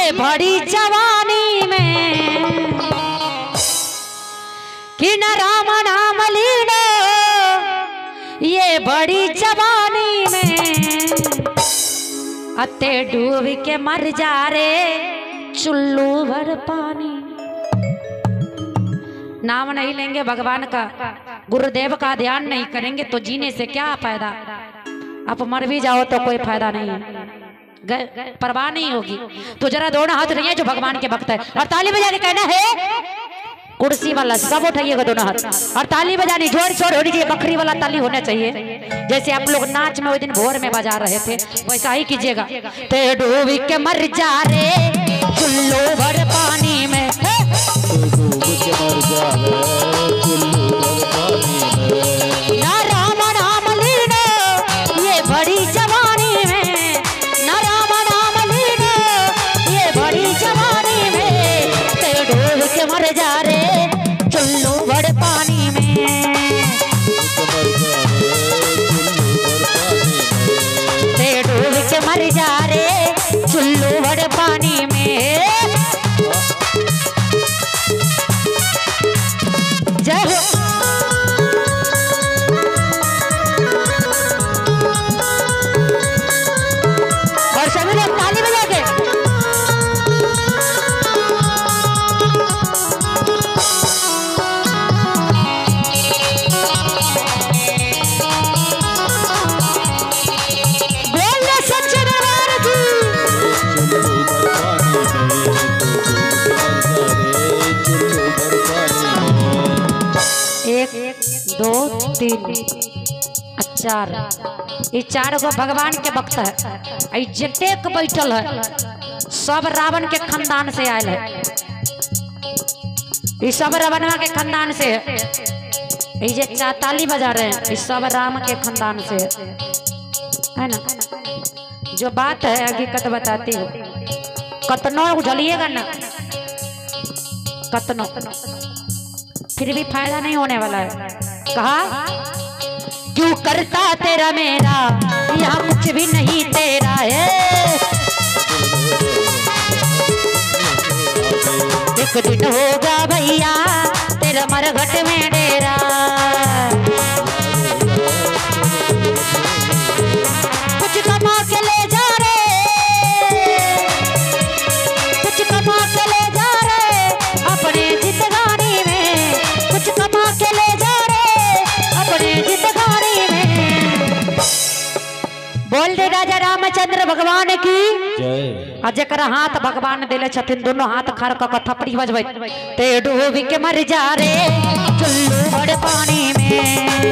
ये बड़ी जवानी में कि न राम नाम लीनो, ये बड़ी जवानी में अते डूब के मर जा रे चुल्लू भर पानी। नाम नहीं लेंगे भगवान का, गुरुदेव का ध्यान नहीं करेंगे तो जीने से क्या फायदा। आप मर भी जाओ तो कोई फायदा नहीं है, परवाह नहीं होगी। तो जरा दोनों हाथ नहीं है जो भगवान के भक्त है और ताली बजा के कहना है, कुर्सी वाला सब उठाइएगा दोनों हाथ और ताली बजानी जोर शोर होनी चाहिए, बकरी वाला ताली होना चाहिए। जैसे आप लोग नाच में वो दिन भोर में बजा रहे थे वैसा ही कीजिएगा। ते डूब के मर जा रे चुल्लू भर पानी में, डूब के मर जा रे चुल्लू भर पानी में। ना राम नाम लीनो, ये बड़ी जवानी में, ना राम नाम लीनो, ये बड़ी जवानी में। ते डूब के मर जा रे चुल्लू भर पानी में, ते डूब के मर जा रे चुल्लू भर पानी में। जय हो। और सभी लोग ताली बजा के बोल सच्चे दरबार की। एक दो तीन चार, ये चार गो भगवान के भक्त है। जतेक बैठल है सब रावण के खानदान से आयल है, ये सब रावणवा के खानदान से है। ये जे ताली बजा रहे हैं ये सब राम के खानदान से है ना। जो बात है हकीकत बताती हूँ, कतनो उझलिएगा ना कतनो, फिर भी फायदा नहीं होने वाला है। कहा क्यों करता तेरा मेरा, यहाँ कुछ भी नहीं तेरा है। एक दिन होगा भैया तेरा मरघट में डेरा, कुछ कमा के ले जा रे, कुछ कमा के ले जा रे अपने जिंदगानी में, कुछ कमा के ले जा रे अपने जिंदगानी में। बोल दे राजा रामचंद्र भगवान की जय। जकर हाथ भगवान दिले छथिन दोनों हाथ खड़ क थपड़ी बजबै। ते डूब के मर जा रे चुल्लू भर पानी में,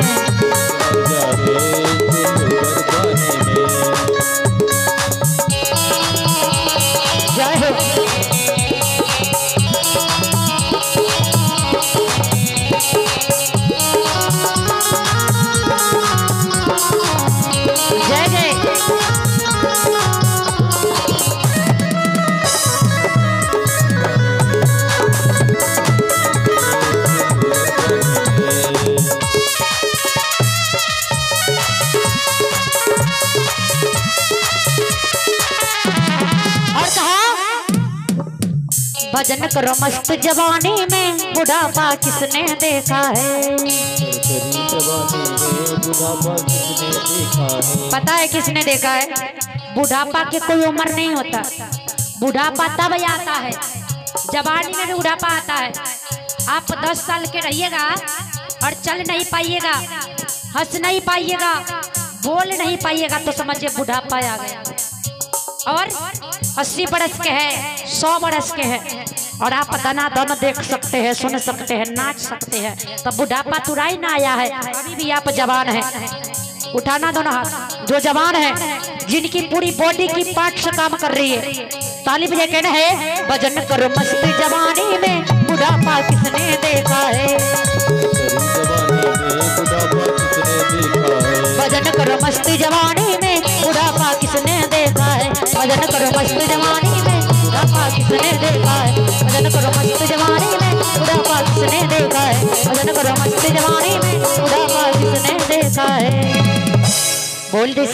जय हो। जय जय। भजन करो मस्त जवानी में, बुढ़ापा किसने देखा है। पता है किसने देखा है? बुढ़ापा के कोई उम्र नहीं होता, बुढ़ापा तब आता है, जवानी में भी बुढ़ापा आता है। आप 10 साल के रहिएगा और चल नहीं पाइएगा, हंस नहीं पाइएगा, बोल नहीं पाइएगा तो समझिए बुढ़ापा आ गया। और 80 बरस के हैं, 100 बरस के हैं और आप दनादन देख सकते हैं, सुन सकते हैं, नाच सकते हैं, तो बुढ़ापा तुराई ना आया है। अभी भी आप जवान हैं, उठाना दोनों हाथ जो जवान है, जिनकी पूरी बॉडी की पार्ट से काम कर रही है। ताली बजा कहना है, भजन करो मस्त जवानी में, बुढ़ापा किसने देखा है। भजन करो मस्त जवानी में, बुढ़ापा किसने देखा है। भजन करो मस्त जवानी में, बुढ़ापा किसने देखा है। भजन करो मस्त जवानी में, बुढ़ापा किसने देखा है। भजन करो मस्त जवानी में, बुढ़ापा किसने देखा है। बोल दे।